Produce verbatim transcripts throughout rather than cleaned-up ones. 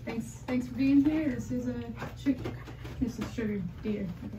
Thanks, thanks for being here. This is a sugar, this is Sugardeer. Okay.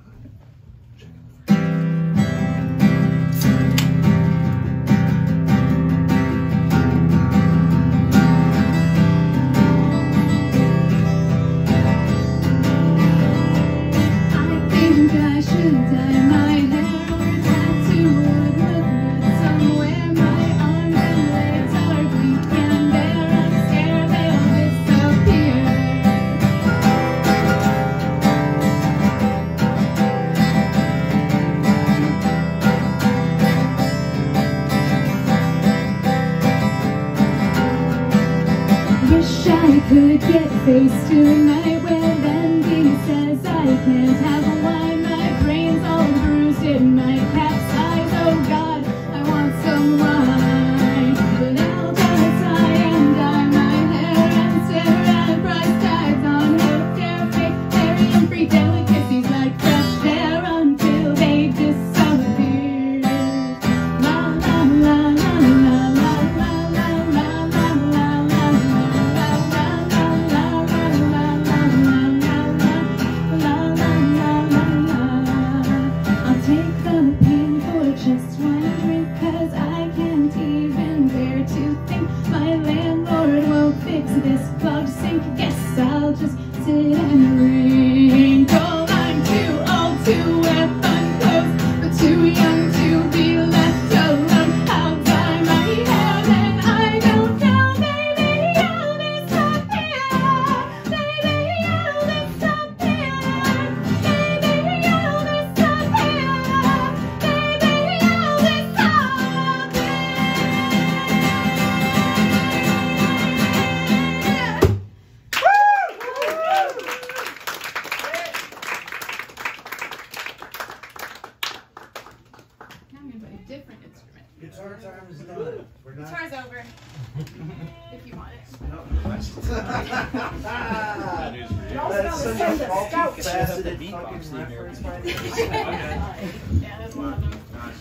I could get faced tonight with envy says I can't have wine. My brain's all bruised, it might capsize. Oh God, I want some wine. But I'll just tie and dye my hair and stare at price tags on healthcare, fake dairy and free delicacies like fresh air until they disappear. La la la la la la la la la la la la. Just one drink, cause I can't even bear to think my landlord won't fix this clogged sink. Guess I'll just sit and drink. Oh, I'm too old to wear fun clothes, but too young to be left alone. I'll dye my hair, then I don't know. Baby, I'll disappear. Baby, I'll disappear. Baby, I'll disappear. Different instrument. Guitar time is done. We're not... Guitar's over. If you want it. No. That's such a multifaceted fucking reference right there. Yeah, there's a lot of them.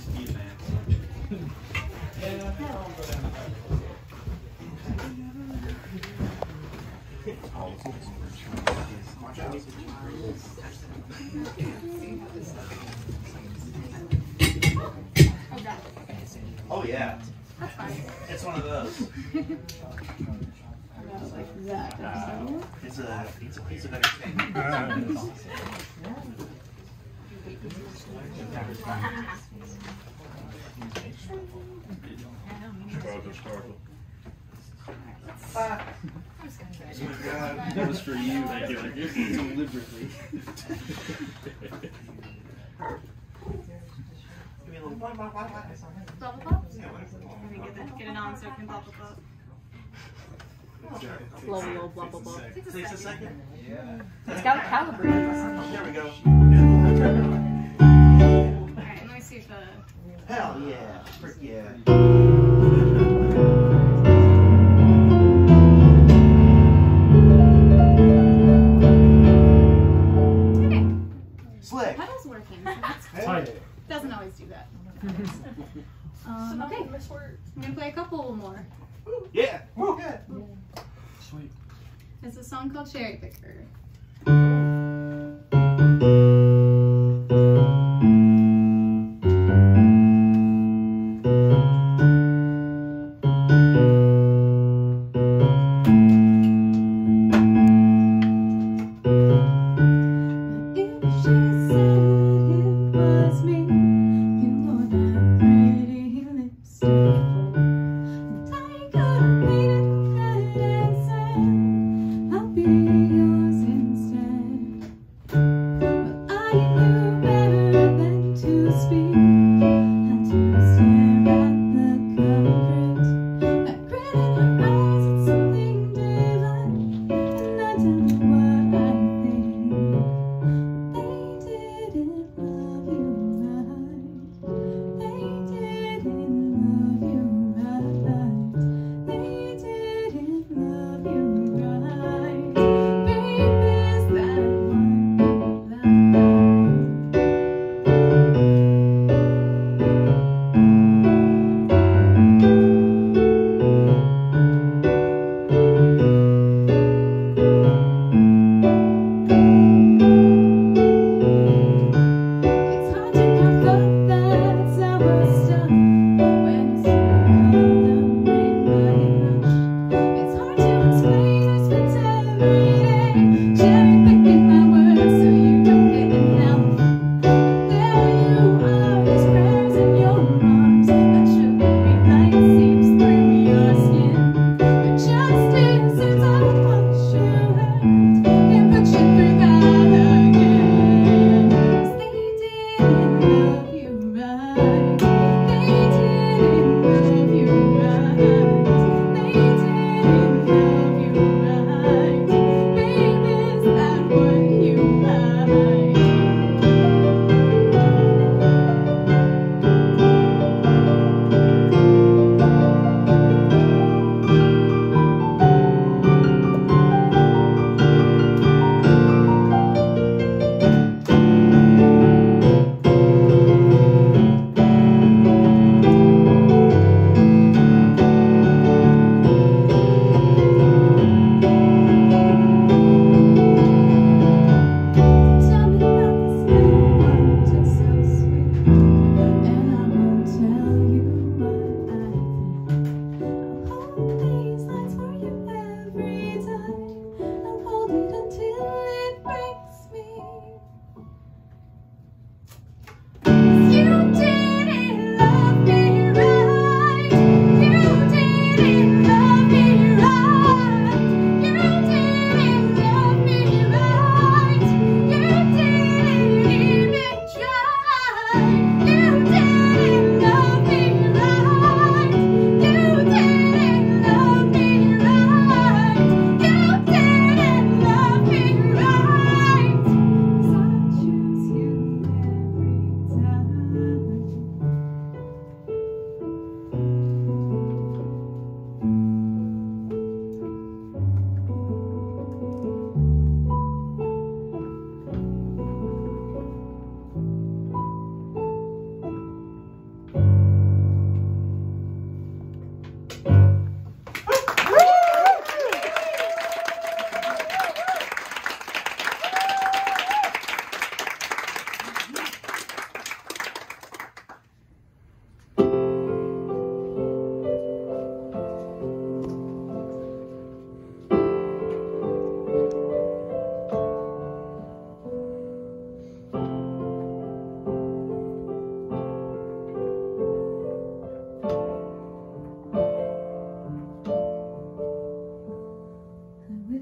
Oh yeah. That's fine. It's one of those. Like that. Uh, it's a it's a piece of entertainment. Uh, That was for you. Deliberately. Give me a little blah blah blah blah. Blah blah blah. Let me get that. Get it on so it can blah blah blah. Low, low, blah, blah, blah. Takes a Takes a second. second. Yeah. It's got a caliber. Oh, there we go. Alright, let me see if the... Hell yeah. Frick yeah. Okay. Slick. Pedal's working. So that's cool. Doesn't always do that. um, okay. I'm gonna play a couple more. Yeah. Woo. Good. Sweet. It's a song called Cherry Picker. I'll be yours in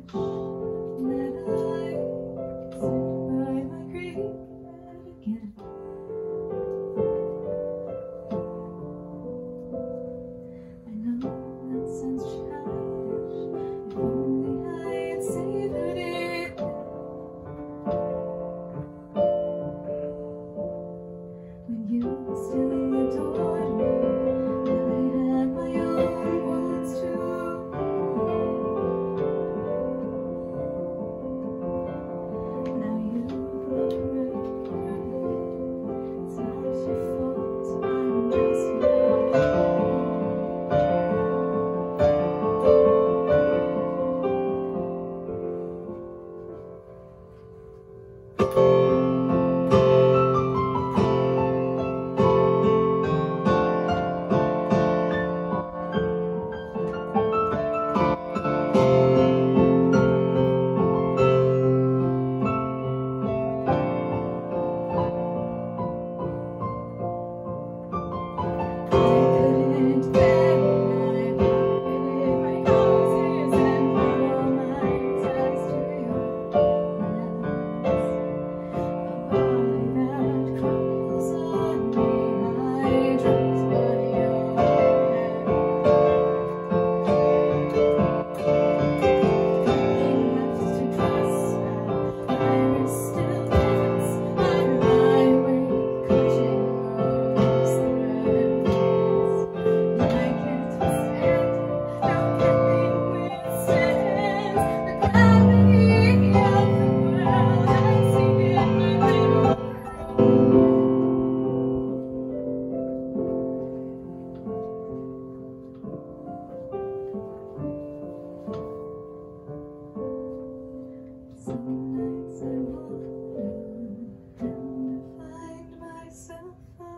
that I could sit by my grave again. I know that sounds childish. If only I had savored it. When you still adored me, I had my own words too. Now you broke right through. It's not your fault, I'm just mad. Some nights I wonder and find myself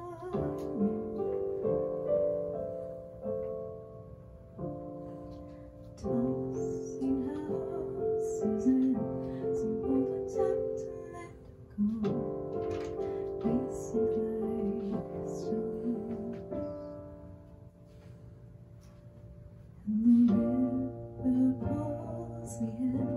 tossing houses and some old attempt to let go. We sink like stones, and the river pulls me in.